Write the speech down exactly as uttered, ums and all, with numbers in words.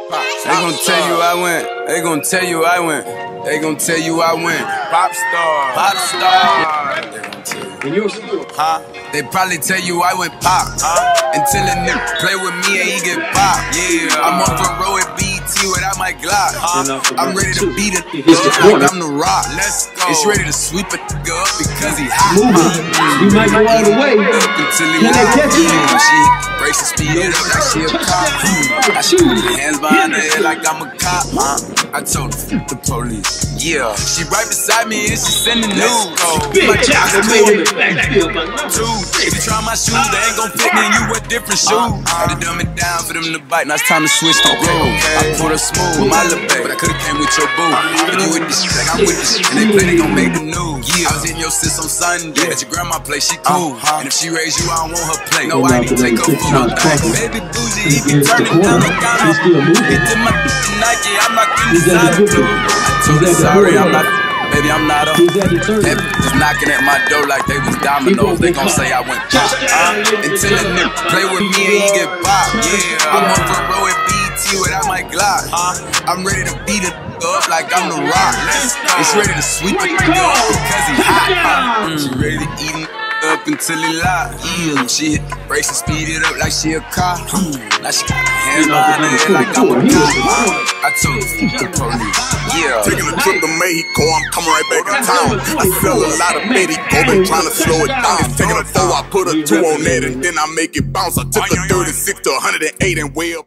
They gon' tell you I went. They gon' tell you I went. They gon' tell you I went. Pop star. Pop star. They gon' tell you. Huh? They probably tell you I went pop. Huh? Until a nigga play with me and he get pop. Yeah. I'm off the road at B E T without my Glock. Huh? I'm ready to beat it up like I'm the Rock. Let's go. It's ready to sweep a nigga up because he hot. You might go all the way. Until he hot. She breaks the speed it up like she a cop. I shoot my hands behind her head like I'm a cop. Huh? I told her, f the police. Yeah. She right beside me and she sending news. Bitch, I made it back here, two. If you try my shoes, they ain't gon' fit me and you wear different shoes. Had to dumb it down for them to bite, now it's time to switch the groove. I pulled her smooth with my little baby, but I could've came with your boo. But you with this shit, like I'm with this shit, and they play, they gon' make the news. Yeah. I was in your sis on Sunday, at your grandma place, she cool. And if she raised you, I don't want her plate. No, I need to take her food. Baby bougie, he be turning down the counter. Get to my Nike, I'm not getting solid. I told her sorry, I'm not. Baby, I'm not a. They was knocking at my door like they was dominoes. They gon' say I went pop. Uh, until a nigga play with me and he get pop. Yeah, I'm on the road at B E T without my Glock. Uh, I'm ready to beat it up like I'm the Rock. It's ready to sweep it up because he hot. Uh, she ready to eat him up until he lock. Yeah, she hit the brakes and speed it up like she a car. Now she got her hands behind her head like I'm a cop. I told her, f the police. Yeah. Taking a trip to Mexico, I'm coming right back in town. I sell a lot of Mexico, been trying to slow it down. Taking a four, I put a two on that, and then I make it bounce. I took a thirty-six to one hundred eight and way up.